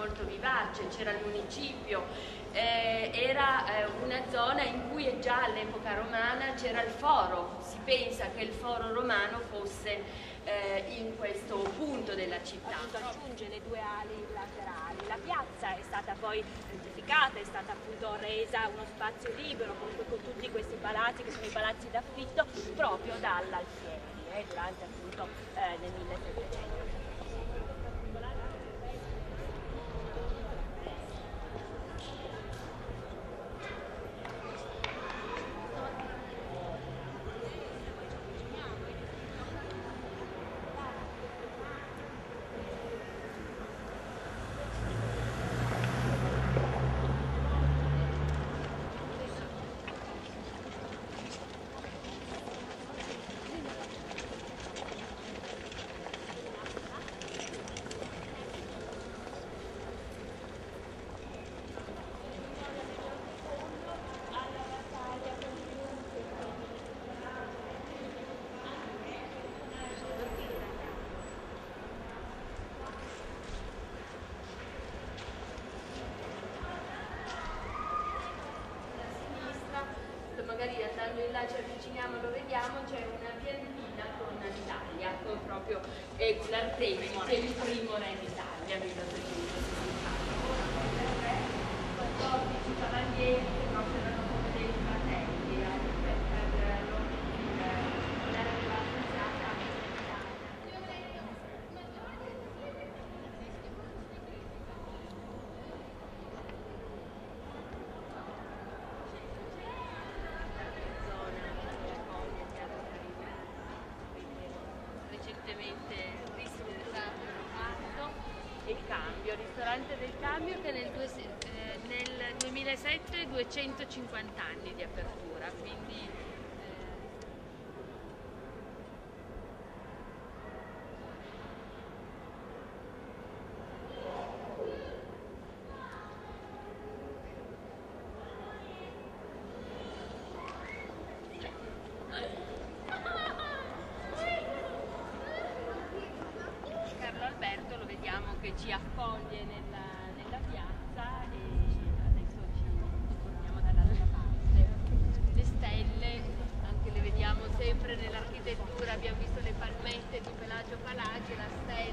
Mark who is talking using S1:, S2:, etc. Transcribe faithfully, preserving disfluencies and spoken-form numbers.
S1: molto vivace, c'era il municipio, eh, era eh, una zona in cui già all'epoca romana c'era il foro. Si pensa che il foro romano fosse eh, in questo punto della città.
S2: Appunto aggiunge le due ali laterali. La piazza è stata poi rettificata, è stata appunto resa uno spazio libero, comunque con tutti questi palazzi che sono i palazzi d'affitto proprio dall'Alfieri, eh, durante appunto eh, nel millesettecento.
S1: Magari andando in là ci avviciniamo, lo vediamo, c'è una piantina con l'Italia, con proprio eh, l'Artemide, che è il primo re d'Italia, quattordici cavalieri che proprio erano come dei fratelli, anche per dare la passata all'Italia. Il Cambio, il ristorante del Cambio, che nel, due, eh, nel duemilasette duecentocinquanta anni di apertura, quindi che ci accoglie nella, nella piazza, e adesso ci, ci torniamo dall'altra parte. Le stelle anche le vediamo sempre nell'architettura, abbiamo visto le palmette di Pelagio Palagi, la stella